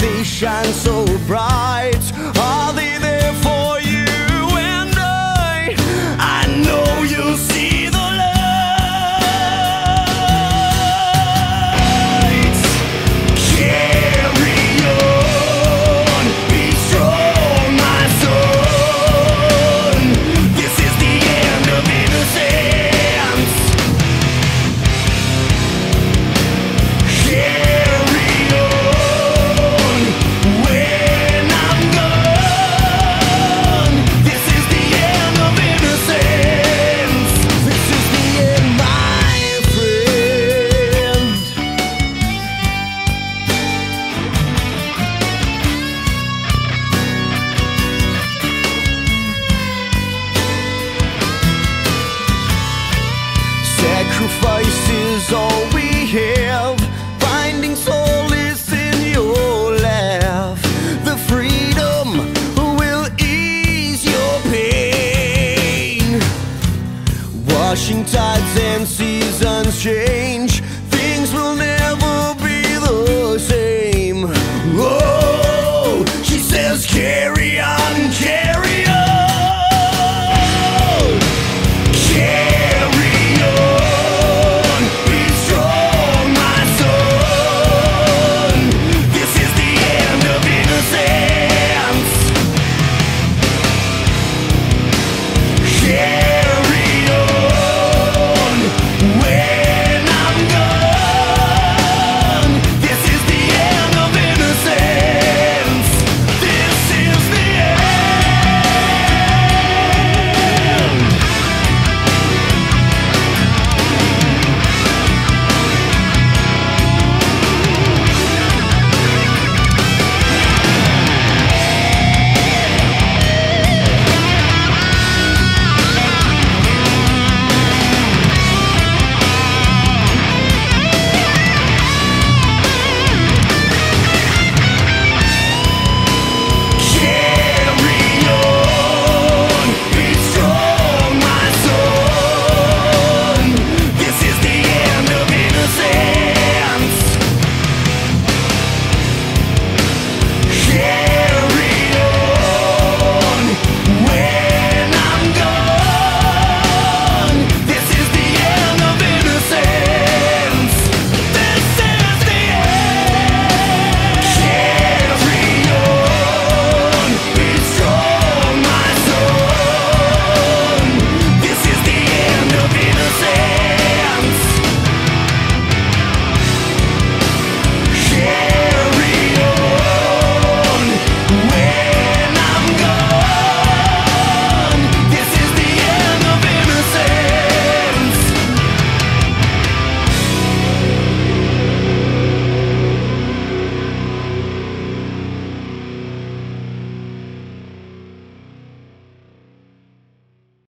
they shine so bright. Are they there for you and I know you'll see the light. Carry on, be strong, my son. This is the end of innocence. Carry on when I'm gone. This is the end of innocence. This is the end, my friend. Sacrifice is all we have, finding solace in your laugh. The freedom will ease your pain. Washing tides and seasons change, things will never be the same. Oh, she says carry on.